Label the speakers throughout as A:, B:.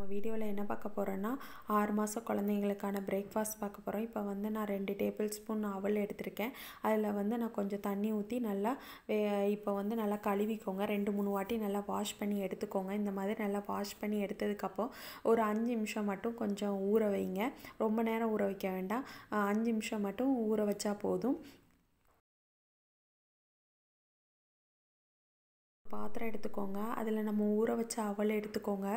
A: வீடியோவில் என்ன பார்க்க போகிறோன்னா 6 மாத குழந்தைங்களுக்கான பிரேக்ஃபாஸ்ட் பார்க்க போகிறோம். இப்போ வந்து நான் 2 டேபிள் ஸ்பூன் அவல் எடுத்திருக்கேன். அதில் வந்து நான் கொஞ்சம் தண்ணி ஊற்றி நல்லா இப்போ வந்து நல்லா கழுவிக்கோங்க. 2-3 வாட்டி நல்லா வாஷ் பண்ணி எடுத்துக்கோங்க. இந்த மாதிரி நல்லா வாஷ் பண்ணி எடுத்ததுக்கப்புறம் ஒரு 5 நிமிஷம் மட்டும் கொஞ்சம் ஊற வைங்க. ரொம்ப நேரம் ஊற வைக்க வேண்டாம், 5 நிமிஷம் மட்டும் ஊற வச்சா போதும். பாத்திரம் எடுத்துக்கோங்க, அதில் நம்ம ஊற வச்ச அவல் எடுத்துக்கோங்க.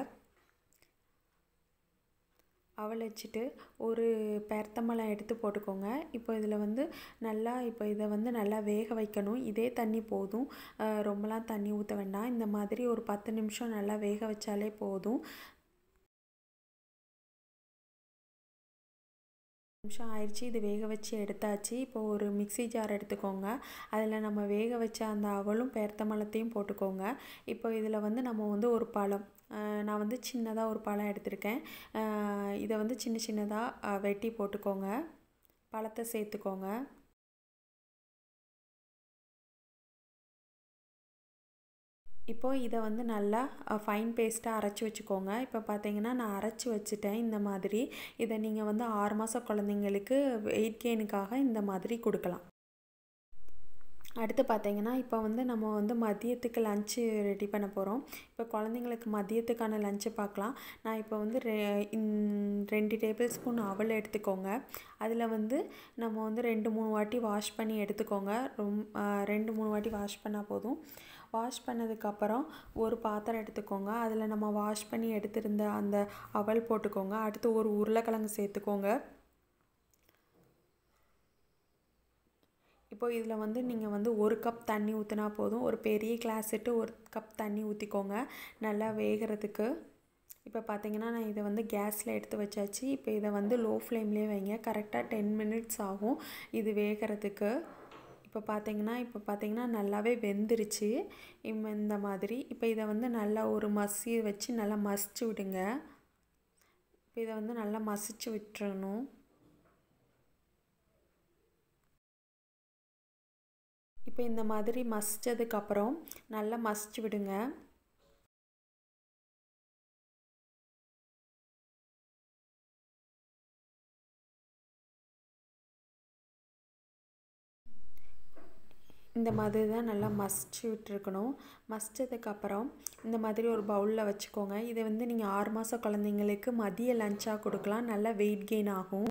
A: அவல் வச்சுட்டு ஒரு பெரத்தம்பழம் எடுத்து போட்டுக்கோங்க. இப்போ இதில் வந்து நல்லா இதை வந்து நல்லா வேக வைக்கணும். இதே தண்ணி போதும், ரொம்பலாம் தண்ணி ஊற்ற வேண்டாம். இந்த மாதிரி ஒரு 10 நிமிஷம் நல்லா வேக வச்சாலே போதும். நிமிஷம் ஆயிடுச்சு, இது வேக வச்சு எடுத்தாச்சு. இப்போ ஒரு மிக்ஸி ஜார் எடுத்துக்கோங்க. அதில் நம்ம வேக வச்ச அந்த அவலும் பெரத்தம்பழத்தையும் போட்டுக்கோங்க. இப்போ இதில் வந்து நம்ம வந்து ஒரு பழம், நான் வந்து சின்னதாக ஒரு பழம் எடுத்திருக்கேன். இதை வந்து சின்ன சின்னதாக வெட்டி போட்டுக்கோங்க. பழத்தை சேர்த்துக்கோங்க. இப்போது இதை வந்து நல்லா ஃபைன் பேஸ்ட்டாக அரைச்சி வச்சுக்கோங்க. இப்போ பார்த்தீங்கன்னா நான் அரைச்சி வச்சுட்டேன். இந்த மாதிரி இதை நீங்கள் வந்து 6 மாத குழந்தைங்களுக்கு வெயிட் கெயினுக்காக இந்த மாதிரி கொடுக்கலாம். அடுத்து பார்த்தீங்கன்னா இப்போ வந்து நம்ம வந்து மதியத்துக்கு லஞ்சு ரெடி பண்ண போகிறோம். இப்போ குழந்தைங்களுக்கு மதியத்துக்கான லஞ்சு பார்க்கலாம். நான் இப்போ வந்து 2 டேபிள் ஸ்பூன் அவல் எடுத்துக்கோங்க. அதில் வந்து நம்ம வந்து 2-3 வாட்டி வாஷ் பண்ணி எடுத்துக்கோங்க. 2-3 வாட்டி வாஷ் பண்ணால் போதும். வாஷ் பண்ணதுக்கப்புறம் ஒரு பாத்திரம் எடுத்துக்கோங்க. அதில் நம்ம வாஷ் பண்ணி எடுத்திருந்த அந்த அவல் போட்டுக்கோங்க. அடுத்து ஒரு உருளைக்கிழங்கு சேர்த்துக்கோங்க. இப்போ இதில் வந்து நீங்கள் வந்து 1 கப் தண்ணி ஊற்றினா போதும். ஒரு பெரிய கிளாஸிட்டு 1 கப் தண்ணி ஊற்றிக்கோங்க நல்லா வேகிறதுக்கு. இப்போ பார்த்தீங்கன்னா நான் இதை வந்து கேஸில் எடுத்து வச்சாச்சு. இப்போ இதை வந்து லோ ஃப்ளேம்லேயே வைங்க. கரெக்டாக 10 மினிட்ஸ் ஆகும் இது வேகிறதுக்கு. இப்போ பார்த்தீங்கன்னா நல்லாவே வெந்துருச்சு இந்த மாதிரி. இப்போ இதை வந்து நல்லா ஒரு மசி வச்சு நல்லா மசிச்சு விடுங்க. இப்போ இதை வந்து நல்லா மசிச்சு விட்டுறணும். இப்போ இந்த மாதிரி மசிச்சதுக்கப்புறம் நல்லா மசிச்சு விடுங்க. இந்த மாதிரி தான் நல்லா மசிச்சு விட்டுருக்கணும். மசிச்சதுக்கப்புறம் இந்த மாதிரி ஒரு பவுலில் வச்சுக்கோங்க. இதை வந்து நீங்கள் 6 மாத குழந்தைங்களுக்கு மதிய லஞ்சாக கொடுக்கலாம். நல்லா வெயிட் கெயின் ஆகும்.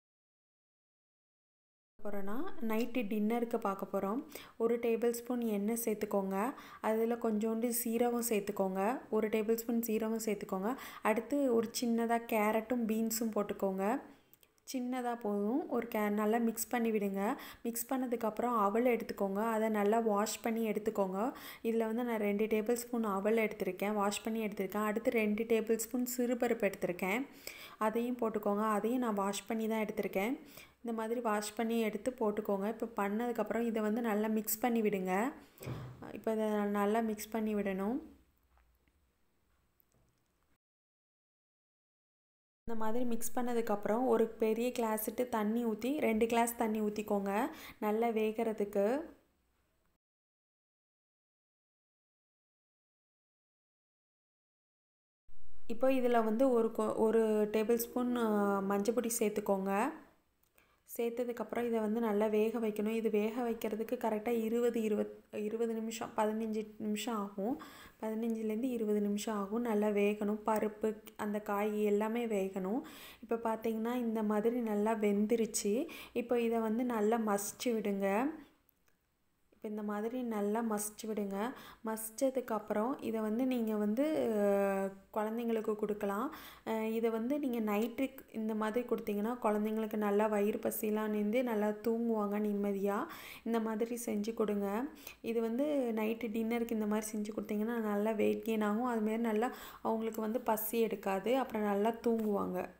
A: போகிறோன்னா நைட்டு டின்னருக்கு பார்க்க போகிறோம். 1 டேபிள் ஸ்பூன் எண்ணெய் சேர்த்துக்கோங்க. அதில் கொஞ்சோண்டு சீரகம் சேர்த்துக்கோங்க. 1 டேபிள் ஸ்பூன் சீரகம் சேர்த்துக்கோங்க. அடுத்து ஒரு சின்னதாக கேரட்டும் பீன்ஸும் போட்டுக்கோங்க. சின்னதாக போதும். நல்லா மிக்ஸ் பண்ணி விடுங்க. மிக்ஸ் பண்ணதுக்கப்புறம் அவல் எடுத்துக்கோங்க. அதை நல்லா வாஷ் பண்ணி எடுத்துக்கோங்க. இதில் வந்து நான் 2 டேபிள் ஸ்பூன் அவல் எடுத்திருக்கேன், வாஷ் பண்ணி எடுத்திருக்கேன். அடுத்து 2 டேபிள் ஸ்பூன் சிறுபருப்பு எடுத்திருக்கேன், அதையும் போட்டுக்கோங்க. அதையும் நான் வாஷ் பண்ணி தான் எடுத்திருக்கேன். இந்த மாதிரி வாஷ் பண்ணி எடுத்து போட்டுக்கோங்க. இப்போ பண்ணதுக்கப்புறம் இதை வந்து நல்லா மிக்ஸ் பண்ணி விடுங்க. இப்போ இதை நல்லா மிக்ஸ் பண்ணி விடணும். இந்த மாதிரி மிக்ஸ் பண்ணதுக்கப்புறம் ஒரு பெரிய கிளாஸிட்டு தண்ணி ஊற்றி 2 கிளாஸ் தண்ணி ஊற்றிக்கோங்க நல்லா வேகிறதுக்கு. இப்போ இதில் வந்து ஒரு டேபிள் ஸ்பூன் மஞ்சள் பொடி சேர்த்துக்கோங்க. சேர்த்ததுக்கப்புறம் இதை வந்து நல்லா வேக வைக்கணும். இது வேக வைக்கிறதுக்கு கரெக்டாக 20 நிமிஷம் 15 நிமிஷம் ஆகும். 15லேருந்து 20 நிமிஷம் ஆகும். நல்லா வேகணும். பருப்பு அந்த காய் எல்லாமே வேகணும். இப்போ பார்த்தீங்கன்னா இந்த மாதிரி நல்லா வெந்துருச்சு. இப்போ இதை வந்து நல்லா மசிச்சு விடுங்க. இப்போ இந்த மாதிரி நல்லா மசிச்சு விடுங்க. மசித்ததுக்கப்புறம் இதை வந்து நீங்கள் வந்து குழந்தைங்களுக்கு கொடுக்கலாம். இதை வந்து நீங்கள் நைட்டுக்கு இந்த மாதிரி கொடுத்தீங்கன்னா குழந்தைங்களுக்கு நல்லா வயிறு பசிலாம் நின்று நல்லா தூங்குவாங்க நிம்மதியாக. இந்த மாதிரி செஞ்சு கொடுங்க. இது வந்து நைட்டு டின்னருக்கு இந்த மாதிரி செஞ்சு கொடுத்தீங்கன்னா நல்லா வெயிட் கெயின் ஆகும். அதுமாரி நல்லா அவங்களுக்கு வந்து பசி எடுக்காது, அப்புறம் நல்லா தூங்குவாங்க.